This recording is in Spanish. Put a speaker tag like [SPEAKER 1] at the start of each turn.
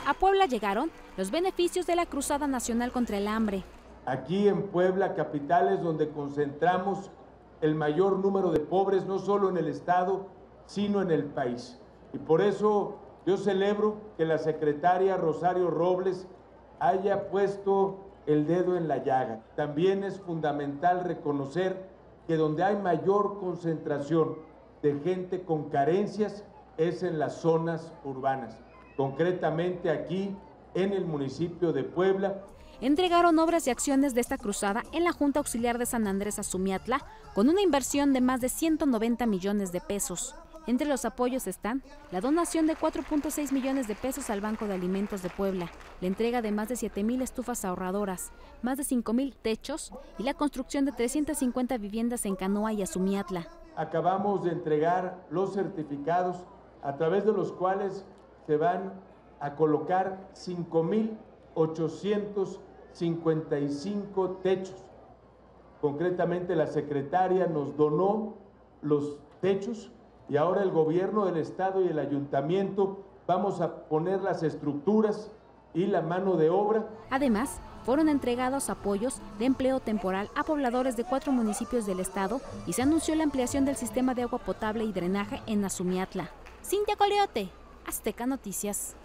[SPEAKER 1] A Puebla llegaron los beneficios de la Cruzada Nacional contra el Hambre.
[SPEAKER 2] Aquí en Puebla, capital, es donde concentramos el mayor número de pobres, no solo en el estado, sino en el país. Y por eso yo celebro que la secretaria Rosario Robles haya puesto el dedo en la llaga. También es fundamental reconocer que donde hay mayor concentración de gente con carencias es en las zonas urbanas, concretamente aquí en el municipio de Puebla.
[SPEAKER 1] Entregaron obras y acciones de esta cruzada en la Junta Auxiliar de San Andrés Azumiatla con una inversión de más de 190 millones de pesos. Entre los apoyos están la donación de 4.6 millones de pesos al Banco de Alimentos de Puebla, la entrega de más de 7,000 estufas ahorradoras, más de 5,000 techos y la construcción de 350 viviendas en Canoa y Azumiatla.
[SPEAKER 2] Acabamos de entregar los certificados a través de los cuales se van a colocar 5,855 techos. Concretamente, la secretaria nos donó los techos y ahora el gobierno del estado y el ayuntamiento vamos a poner las estructuras y la mano de obra.
[SPEAKER 1] Además, fueron entregados apoyos de empleo temporal a pobladores de 4 municipios del estado y se anunció la ampliación del sistema de agua potable y drenaje en Azumiatla. Cintia Coleote, Azteca Noticias.